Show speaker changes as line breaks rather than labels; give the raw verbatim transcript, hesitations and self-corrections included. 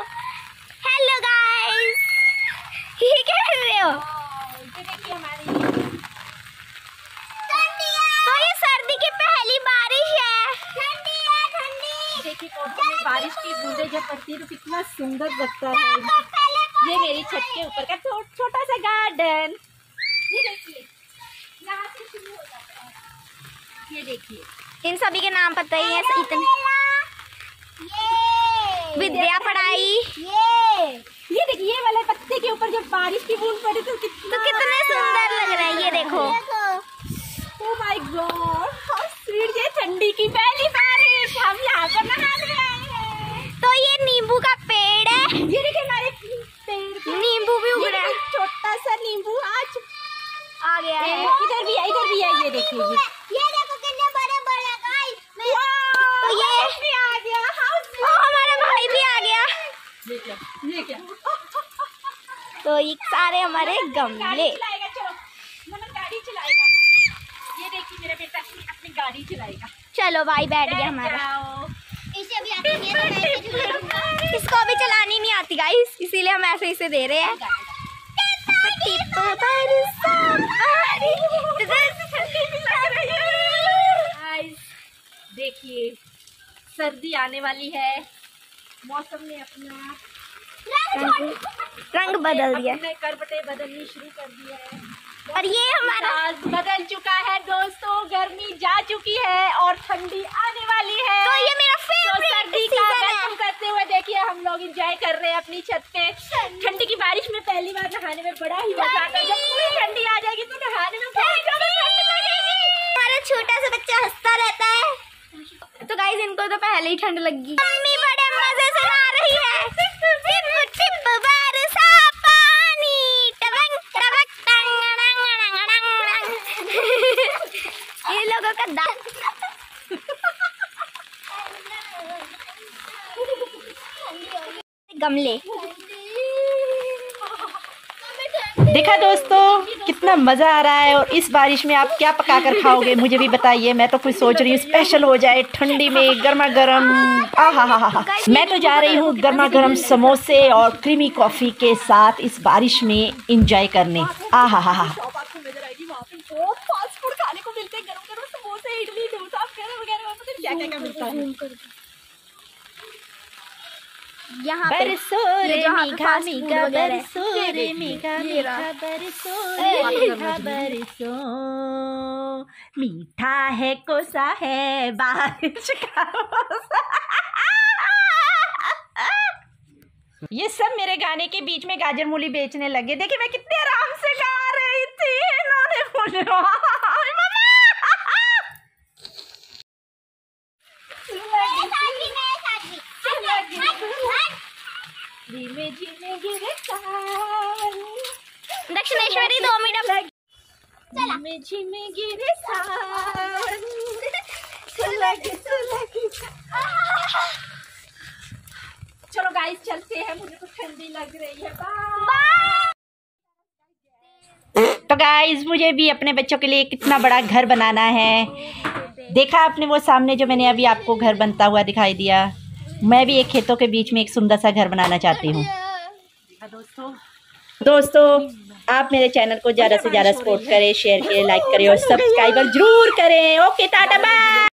Hello guys, ये क्या कर रहे हो? तो ये सर्दी की पहली बारिश है। ठंडी है, ठंडी।
देखिए कोठी में बारिश की बूंदें जब पड़ती है तो कितना सुंदर लगता है। ये मेरी छत के ऊपर का छो, छोटा सा गार्डन। ये देखिए यहाँ से शुरू हो जाता है। ये देखिए
इन सभी के नाम पता ही है। इतने विद्या पढ़ाई। ये
ये देखिए ये वाले पत्ते के ऊपर जब बारिश की बूंद पड़े तो कितना
तो कितने सुंदर लग रहा है। ये देखो,
oh my God, how sweet. ये ठंडी की पहली बारिश, हम यहाँ पर नहाने आए हैं।
तो ये नींबू का पेड़ है।
ये देखिए हमारे पेड़
नींबू भी उग रहा है।
छोटा सा नींबू आज
आ गया है।
इधर भी है, इधर भी है। ये देखिए ये
ये देखो कितने बड़े बड़े गाइस।
तो ये भी आ गया।
ओ, हमारा भाई भी आ गया।
ये क्या ये क्या
तो ये सारे हमारे गमले।
गाड़ी चलाएगा, चलो मतलब गाड़ी चलाएगा। ये देखिए मेरा बेटा अपनी गाड़ी चलाएगा।
चलो भाई बैठ गया हमारा।
इसे भी आती है,
इसको अभी चलानी नहीं आती गाइस, इसीलिए हम ऐसे इसे दे रहे हैं।
देखिए सर्दी आने वाली है, मौसम ने अपना
रंग बदल दिया
अपने करवटें बदलनी शुरू कर दी है।
और ये हमारा
बदल चुका है दोस्तों, गर्मी जा चुकी है और ठंडी आने वाली है।
तो ये मेरा
तो
फेवरेट
सर्दी का वेलकम करते हुए देखिए हम लोग एंजॉय कर रहे हैं अपनी छत पे। ठंडी की बारिश में पहली बार नहाने में बड़ा ही मजा आता है। जब पूरी ठंडी आ जाएगी तो नहाने में बहुत ज्यादा ठंड लगेगी।
हमारा छोटा सा बच्चा हंसता रहता है। तो गाइस इनको तो पहले ही ठंड लगी। मम्मी बड़े मजे से नहा रही है। टिप टिप बरसा पानी, टबक टबक टंग टंग टंग टंग। ये लोगों का दांत। गमले
देखा दोस्तों कितना मजा आ रहा है। और इस बारिश में आप क्या पका कर खाओगे मुझे भी बताइए। मैं तो कुछ सोच रही हूँ स्पेशल हो जाए ठंडी में, गर्मा गर्म। आ हा हा हा। मैं तो जा रही हूँ गर्मा गर्म समोसे और क्रीमी कॉफी के साथ इस बारिश में एंजॉय करने। आ हा हा हा। बहुत फास्ट फूड खाने को मिलते हैं, गरम गरम समोसे, इडली, डोसा वगैरह क्या क्या मिलता है।
यहाँ पे
बरसो रे मीठा मीठा बरसो रे मीठा मीठा बरसो रे मीठा बरसो, मीठा है कोसा है बारिश का मौसम। ये सब मेरे गाने के बीच में गाजर मूली बेचने लगे। देखिए मैं कितने आराम से गा रही थी, इन्होंने बोला
दक्षिणेश्वरी दो मिनट।
झिमे झिमे गिरे सावन, सुलग सुलग। चलो गाइस चलते हैं, मुझे तो ठंडी लग रही है। बाय। तो गाइस मुझे भी अपने बच्चों के लिए कितना बड़ा घर बनाना है। देखा आपने वो सामने जो मैंने अभी आपको घर बनता हुआ दिखाई दिया। मैं भी एक खेतों के बीच में एक सुंदर सा घर बनाना चाहती हूँ। दोस्तों दोस्तों आप मेरे चैनल को ज़्यादा से ज़्यादा सपोर्ट करें, शेयर करें, लाइक करें और सब्सक्राइब जरूर करें। Okay tata bye.